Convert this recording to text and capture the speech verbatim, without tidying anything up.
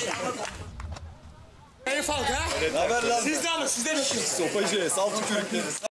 Ey Falk ha? Ne haber lan? Siz de alın, siz de bekliyorsunuz. Sopacı, sal tükürükleri.